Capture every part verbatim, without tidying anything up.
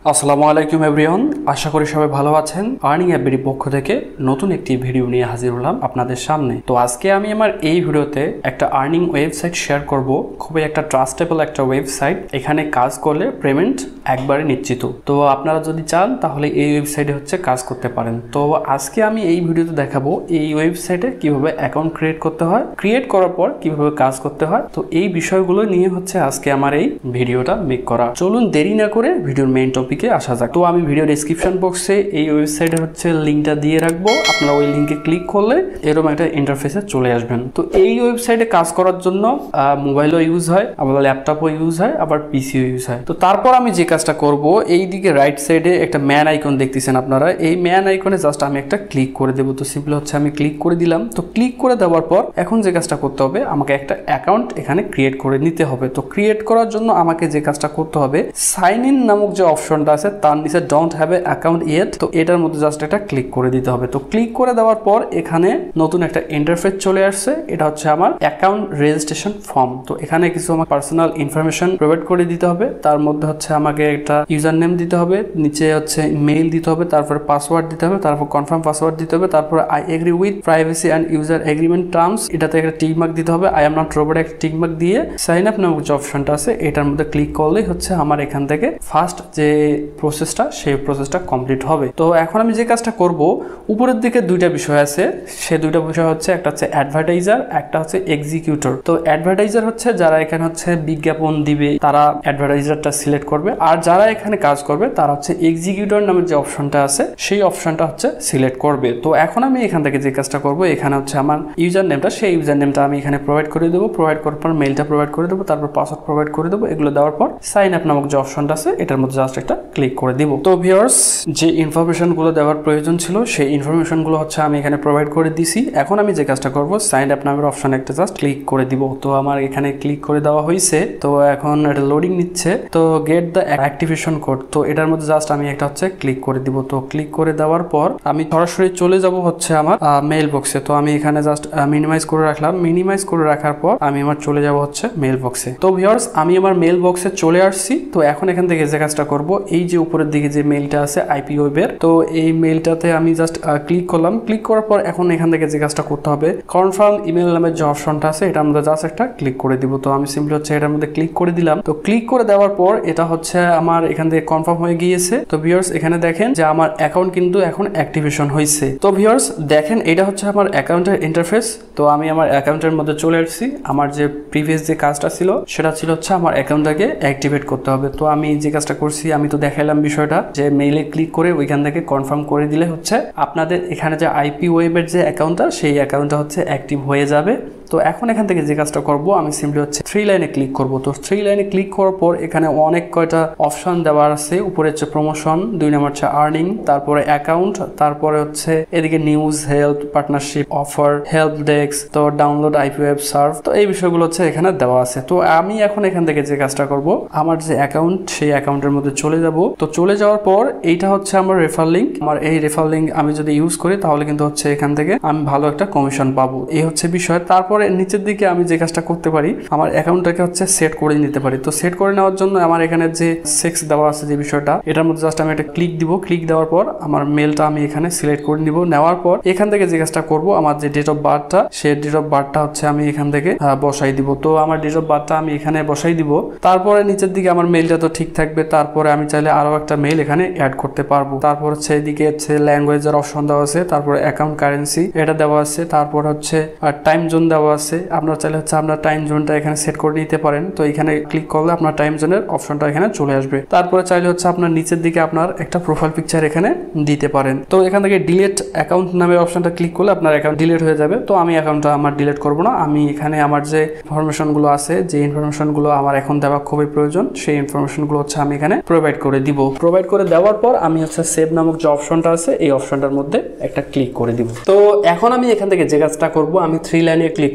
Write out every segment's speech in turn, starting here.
আসসালামু আলাইকুম এভরিওয়ান, আশা করি সবাই ভালো আছেন। আর্নিং অ্যাপের পক্ষ থেকে নতুন একটি ভিডিও নিয়ে হাজির হলাম আপনাদের সামনে। তো আজকে আমি আমার এই ভিডিওতে একটা আর্নিং ওয়েবসাইট শেয়ার করব, খুবই একটা ট্রাস্টেবল একটা ওয়েবসাইট। এখানে কাজ করলে পেমেন্ট একবারে নিশ্চিত। তো আপনারা যদি চান তাহলে এই ওয়েবসাইটে হচ্ছে কাজ করতে পারেন। তো আজকে আমি এই ভিডিওতে দেখাবো এই ওয়েবসাইটে কিভাবে অ্যাকাউন্ট ক্রিয়েট করতে হয়, ক্রিয়েট করার পর কিভাবে কাজ করতে হয়। তো এই বিষয়গুলো নিয়ে হচ্ছে আজকে আমার এই ভিডিওটা মেক করা। চলুন দেরি না করে ভিডিওর মেইন টপিক আসা যাক। তো আমি ভিডিও ডেসক্রিপশন বক্সে এই ওয়েবসাইটের হচ্ছে লিঙ্কটা দিয়ে রাখবো। আপনারা ওই লিঙ্কে ক্লিক করলে এরকম একটা ইন্টারফেসে চলে আসবেন। তো এই ওয়েবসাইটে কাজ করার জন্য মোবাইলও ইউজ হয়, আবার ল্যাপটপও ইউজ হয়, আবার পিসিও ইউজ হয়। তো তারপর আমি যে কাজটা করব, এই দিকে রাইট সাইডে একটা ম্যান আইকন দেখতেছেন আপনারা, এই ম্যান আইকনে জাস্ট আমি একটা ক্লিক করে দেবো। তো সিম্পল হচ্ছে আমি ক্লিক করে দিলাম। তো ক্লিক করে দেওয়ার পর এখন যে কাজটা করতে হবে, আমাকে একটা অ্যাকাউন্ট এখানে ক্রিয়েট করে নিতে হবে। তো ক্রিয়েট করার জন্য আমাকে যে কাজটা করতে হবে, সাইন ইন নামক যে অপশন আছে তার নিচে don't have a account yet, তো এটার মধ্যে জাস্ট একটা ক্লিক করে দিতে হবে। তো ক্লিক করে দেওয়ার পর এখানে নতুন একটা ইন্টারফেস চলে আসছে। এটা হচ্ছে আমার অ্যাকাউন্ট রেজিস্ট্রেশন ফর্ম। তো এখানে কিছু আমার পার্সোনাল ইনফরমেশন প্রোভাইড করে দিতে হবে। তার মধ্যে হচ্ছে আমাকে একটা ইউজার নেম দিতে হবে, নিচে হচ্ছে মেইল দিতে হবে, তারপরে পাসওয়ার্ড দিতে হবে, তারপর কনফার্ম পাসওয়ার্ড দিতে হবে, তারপরে I agree with privacy and user agreement terms, এটাতে একটা টিক মার্ক দিতে হবে। আই এম নট রোবট একটা টিক মার্ক দিয়ে সাইন আপ নামক যে অপশনটা আছে এটার মধ্যে ক্লিক করলেই হচ্ছে আমার এখান থেকে ফার্স্ট যে প্রসেসটা সেই প্রসেসটা কমপ্লিট হবে। তো এখন আমি যে কাজটা করব, উপরের দিকে দুইটা বিষয় আছে, সে দুইটা বিষয় হচ্ছে একটা হচ্ছে অ্যাডভার্টাইজার, একটা হচ্ছে এক্সিকিউটর। তো অ্যাডভার্টাইজার হচ্ছে যারা এখানে হচ্ছে বিজ্ঞাপন দিবে তারা অ্যাডভার্টাইজারটা সিলেক্ট করবে, আর যারা এখানে কাজ করবে তারা হচ্ছে এক্সিকিউটর নামের যে অপশনটা আছে সেই অপশনটা হচ্ছে সিলেক্ট করবে। তো এখন আমি এখান থেকে যে কাজটা করব, এখানে হচ্ছে আমার ইউজার নেমটা, সেই ইউজার নেমটা আমি এখানে প্রোভাইড করে দেবো। প্রোভাইড করার পর মেইলটা প্রোভাইড করে দেবো, তারপর পাসওয়ার্ড প্রোভাইড করে দেবো। এগুলো দেওয়ার পর সাইন আপ নামক যে অপশনটা আছে এটার মধ্যে জাস্ট একটা ক্লিক করে দিব। তো ভিউয়ার্স, যে ইনফরমেশনগুলো দেওয়ার প্রয়োজন ছিল সেই ইনফরমেশনগুলো হচ্ছে আমি এখানে প্রোভাইড করে দিছি। এখন আমি যে কাজটা করব, সাইন আপ নামের অপশন একটা জাস্ট ক্লিক করে দিব। তো আমার এখানে ক্লিক করে দেওয়া হয়েছে। তো এখন এটা লোডিং নিচ্ছে। তো গেট দ্য অ্যাক্টিভেশন কোড, তো এটার মধ্যে জাস্ট আমি একটা হচ্ছে ক্লিক করে দিব। তো ক্লিক করে দেওয়ার পর আমি সরাসরি চলে যাব হচ্ছে আমার মেইল বক্সে। তো আমি এখানে জাস্ট মিনিমাইজ করে রাখলাম। মিনিমাইজ করে রাখার পর আমি আমার চলে যাব হচ্ছে মেইল বক্সে। তো ভিউয়ার্স, আমি আমার মেইল বক্সে চলে আসছি। তো এখন এখান থেকে যে কাজটা করব, এই যে উপরের দিকে যে মেইলটা আছে আইপি ওয়েবের, তো এই মেইলটাতে আমি জাস্ট ক্লিক করলাম। ক্লিক করার পর এখন এখান থেকে যে কাজটা করতে হবে, কনফার্ম ইমেল নামের যে অপশনটা আছে এটার মধ্যে জাস্ট একটা ক্লিক করে দিব। তো আমি সিম্পলি হচ্ছে এটার মধ্যে ক্লিক করে দিলাম। তো ক্লিক করে দেওয়ার পর এটা হচ্ছে আমার এখান থেকে কনফার্ম হয়ে গিয়েছে। তো ভিউয়ার্স, এখানে দেখেন যে আমার অ্যাকাউন্ট কিন্তু এখন অ্যাক্টিভেশন হয়েছে। তো ভিউয়ার্স দেখেন, এটা হচ্ছে আমার অ্যাকাউন্টের ইন্টারফেস। তো আমি আমার অ্যাকাউন্টের মধ্যে চলে আসছি। আমার যে প্রিভিয়াস যে কাজটা ছিল সেটা ছিল হচ্ছে আমার অ্যাকাউন্টটাকে অ্যাক্টিভেট করতে হবে। তো আমি যে কাজটা করছি, আমি তো দেখাইলাম বিষয়টা যে মেইলে ক্লিক করে ওইখান থেকে কনফার্ম করে দিলে হচ্ছে আপনাদের এখানে যে আইপি ওয়েবের যে অ্যাকাউন্টটা সেই অ্যাকাউন্টটা হচ্ছে অ্যাক্টিভ হয়ে যাবে। তো এখন এখান থেকে যে কাজটা করব, আমি সিম্পলি হচ্ছে থ্রি লাইনে ক্লিক করব। তো থ্রি লাইনে ক্লিক করার পর এখানে অনেক কয়টা অপশন দেওয়া আছে। উপরে হচ্ছে প্রমোশন, দুই নম্বর হচ্ছে আর্নিং, তারপরে অ্যাকাউন্ট, তারপরে হচ্ছে এদিকে news, help, partnership, offer, help desk, তো ডাউনলোড আইপি ওয়েব সার্ভ। তো এই বিষয়গুলো হচ্ছে এখানে দেওয়া আছে। তো আমি এখন এখান থেকে যে কাজটা করব, আমার যে অ্যাকাউন্ট সেই অ্যাকাউন্টের মধ্যে চলে যাব। তো চলে যাওয়ার পর এইটা হচ্ছে আমার রেফার লিঙ্ক। আমার এই রেফার লিঙ্ক আমি যদি ইউজ করি তাহলে কিন্তু হচ্ছে এখান থেকে আমি ভালো একটা কমিশন পাবো, এই হচ্ছে বিষয়। তারপর নিচের দিকে আমি যে কাজটা করতে পারি, আমার অ্যাকাউন্টটাকে হচ্ছে সেট করে নিতে পারি। তো সেট করে নেওয়ার জন্য আমার এখানে যে সেক্স দেওয়া আছে যে বিষয়টা, এটার মধ্যে জাস্ট আমি একটা ক্লিক দিব। ক্লিক দেওয়ার পর আমার মেলটা আমি এখানে সিলেক্ট করে নিব। নেওয়ার পর এখান থেকে যে কাজটা করব, আমার যে ডেট অফ বার্থটা সেই ডেট অফ বার্থটা হচ্ছে আমি এখান থেকে বসাই দিব। তো আমার ডেট অফ বার্থটা আমি এখানে বসাই দিব। তারপরে নিচের দিকে আমার মেলটা তো ঠিক থাকবে। তারপরে আমি চাইলে আরো একটা মেল এখানে অ্যাড করতে পারবো। তারপর হচ্ছে এদিকে হচ্ছে ল্যাঙ্গুয়েজের অপশন দেওয়া আছে, তারপরে অ্যাকাউন্ট কারেন্সি এটা দেওয়া আছে, তারপর হচ্ছে টাইম জোন দেওয়া আছে। আপনারা চাইলে হচ্ছে আপনার টাইম জোনটা এখানে সেট করে নিতে পারেন। তো এখানে ক্লিক করলে আপনার টাইম জোনের অপশনটা এখানে চলে আসবে। তারপরে চাইলে হচ্ছে আপনার নিচের দিকে আপনার একটা প্রোফাইল পিকচার এখানে দিতে পারেন। তো এখান থেকে ডিলিট অ্যাকাউন্ট নামের অপশনটা ক্লিক করলে আপনার অ্যাকাউন্ট ডিলিট হয়ে যাবে। তো আমি অ্যাকাউন্টটা আমার ডিলিট করব না। আমি এখানে আমার যে ইনফরমেশনগুলো আছে, যে ইনফরমেশনগুলো আমার এখন দেওয়া খুবই প্রয়োজন, সেই ইনফরমেশনগুলো হচ্ছে আমি এখানে প্রোভাইড করে দিব। প্রোভাইড করে দেওয়ার পর আমি হচ্ছে সেভ নামক যে অপশনটা আছে এই অপশনটার মধ্যে একটা ক্লিক করে দিব। তো এখন আমি এখান থেকে যে কাজটা করব, আমি থ্রি লাইনে ক্লিক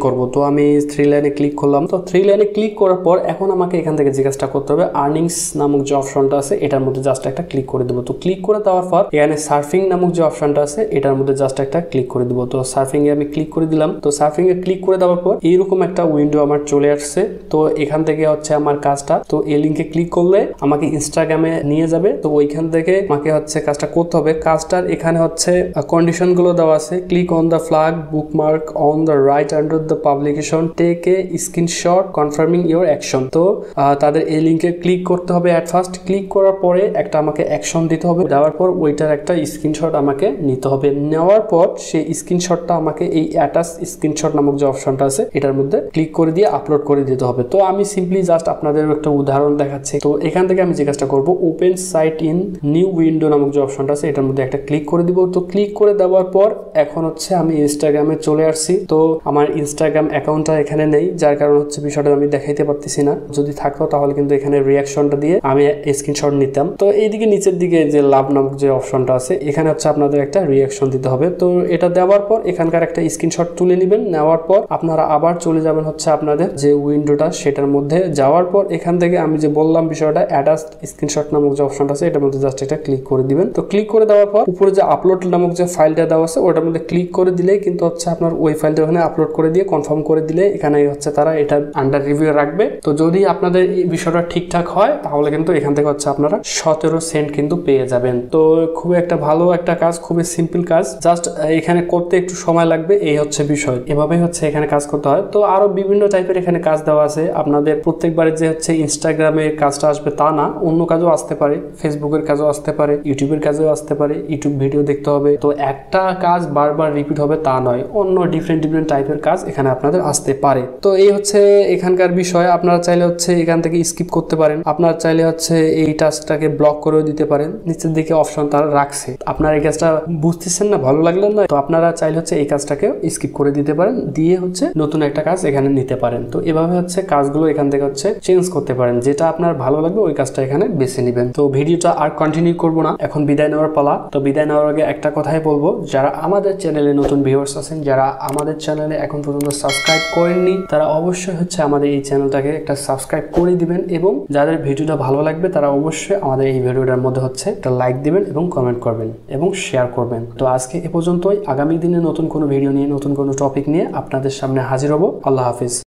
করব। তো আমি থ্রি লাইনে ক্লিক করলাম। তো থ্রি লাইনে ক্লিক করার পর এখন আমাকে এখান থেকে যে কাজটা করতে হবে, আর্নিংস নামক যে অপশনটা আছে এটার মধ্যে জাস্ট একটা ক্লিক করে দেবো। তো ক্লিক করে দেওয়ার পর এখানে সার্ফিং নামক যে অপশনটা আছে এটার মধ্যে জাস্ট একটা ক্লিক করে দেবো। তো সার্ফিং এ আমি ক্লিক করে দিলাম। তো সার্ফিং এ ক্লিক করে দেওয়ার পর এইরকম একটা উইন্ডো আমার চলে আসছে। তো এখান থেকে হচ্ছে আমার কাজটা, তো এই লিঙ্কে ক্লিক করলে আমাকে ইনস্টাগ্রামে নিয়ে যাবে। তো ওইখান থেকে আমাকে হচ্ছে কাজটা করতে হবে। কাজটার এখানে হচ্ছে কন্ডিশন গুলো দেওয়া আছে, click on the flag bookmark on the right under the publication, take a screenshot confirming your action. তো তাদের এই লিঙ্কে ক্লিক করতে হবে। অ্যাট ফার্স্ট ক্লিক করার পরে একটা আমাকে অ্যাকশন দিতে হবে, দেওয়ার পর ওইটার একটা স্ক্রিনশট আমাকে নিতে হবে। নেওয়ার পর সেই স্ক্রিনশটটা আমাকে এই অ্যাটাচ স্ক্রিনশট নামক যে অপশনটা আছে এটার মধ্যে ক্লিক করে দিয়ে আপলোড করে দিতে হবে। তো আমি সিম্পলি জাস্ট আপনাদের একটা উদাহরণ দেখাচ্ছি। তো এখান থেকে আমি যে কাজটা করবো, open site in new window নামক যে অপশনটা আছে এটার মধ্যে একটা ক্লিক করে দিব। তো ক্লিক করে দেওয়ার পর এখন হচ্ছে আমি ইনস্টাগ্রামে চলে আসছি। তো আমার ইনস্টাগ্রাম অ্যাকাউন্টটা এখানে নেই, যার কারণ হচ্ছে বিষয়টা আমি দেখাইতে পারতেছি না। যদি থাকতো তাহলে কিন্তু এখানে রিয়াকশনটা দিয়ে আমি স্ক্রিনশট নিতাম। তো এইদিকে নিচের দিকে যে লাভ নামক যে অপশনটা আছে এখানে হচ্ছে আপনাদের একটা রিয়াকশন দিতে হবে। তো এটা দেওয়ার পর এখানকার একটা স্ক্রিনশট তুলে নেবেন। নেওয়ার পর আপনারা আবার চলে যাবেন হচ্ছে আপনাদের যে উইন্ডোটা সেটার মধ্যে। যাওয়ার পর এখান থেকে আমি যে বললাম বিষয়টা অ্যাটাচ স্ক্রিনশট নামক যে অপশনটা আছে এটার মধ্যে জাস্ট একটা ক্লিক করে দিবেন। তো ক্লিক করে দেওয়ার পর উপরে যে আপলোড নামক যে ফাইলটা দেওয়া আছে ওটার মধ্যে ক্লিক করে দিলেই কিন্তু হচ্ছে আপনার ওই ফাইলটা ওখানে আপলোড করে দিয়ে কনফার্ম করে দিলে এখানে হচ্ছে তারা এটা আন্ডার রিভিউ রাখবে। তো যদি আপনাদের এই বিষয়টা ঠিকঠাক হয় তাহলে কিন্তু এখান থেকে হচ্ছে আপনারা সতেরো সেন্ট কিন্তু পেয়ে যাবেন। তো খুবই একটা ভালো একটা কাজ, খুবই সিম্পল কাজ, জাস্ট এখানে করতে একটু সময় লাগবে, এই হচ্ছে বিষয়। এভাবেই হচ্ছে এখানে কাজ করতে হয়। তো আরো বিভিন্ন টাইপের এখানে কাজ দেওয়া আছে। আপনাদের প্রত্যেকবারে যে হচ্ছে ইনস্টাগ্রামে কাজটা আসবে তা না, অন্য কাজও আসতে পারে, ফেসবুকের কাজও আসতে পারে, ইউটিউবের কাজও আসতে পারে, ইউটিউব ভিডিও দেখতে হবে। তো একটা কাজ বারবার রিপিট হবে তা নয়, অন্য ডিফারেন্ট ডিফারেন্ট টাইপের কাজ এখানে আপনাদের আসতে পারে। তো এই হচ্ছে এখানকার বিষয়। আপনারা চাইলে হচ্ছে এখান থেকে স্কিপ করতে পারেন, আপনারা চাইলে হচ্ছে এই টাস্কটাকে ব্লক করেও দিতে পারেন। নিচের দিকে অপশন তারা রাখছে, আপনারা এই কাজটা বুঝতেছেন না, ভালো লাগলো না, তো আপনারা চাইলে হচ্ছে এই কাজটাকে স্কিপ করে দিতে পারেন, দিয়ে হচ্ছে নতুন একটা কাজ এখানে নিতে পারেন। তো এভাবে হচ্ছে কাজগুলো এখান থেকে হচ্ছে চেঞ্জ করতে পারেন, যেটা আপনার ভালো লাগবে ওই কাজটা এখানে বেছে নেবেন। তো ভিডিওটা আর কন্টিনিউ করবো না, এখন বিদায় নেওয়ার পালা। তো বিদায় নেওয়ার আগে একটা কথাই বলবো, যারা আমাদের চ্যানেলে নতুন ভিউয়ার্স আছেন, যারা আমাদের চ্যানেলে এখন পর্যন্ত সাবস্ক্রাইব করেননি, তারা অবশ্যই হচ্ছে আমাদের এই চ্যানেলটাকে একটা সাবস্ক্রাইব করে দিবেন, এবং যাদের ভিডিওটা ভালো লাগবে তারা অবশ্যই আমাদের এই ভিডিওটার মধ্যে হচ্ছে একটা লাইক দিবেন এবং কমেন্ট করবেন এবং শেয়ার করবেন। তো আজকে এ পর্যন্তই। আগামী দিনে নতুন কোনো ভিডিও নিয়ে, নতুন কোনো টপিক নিয়ে আপনাদের সামনে হাজির হব। আল্লাহ হাফিজ।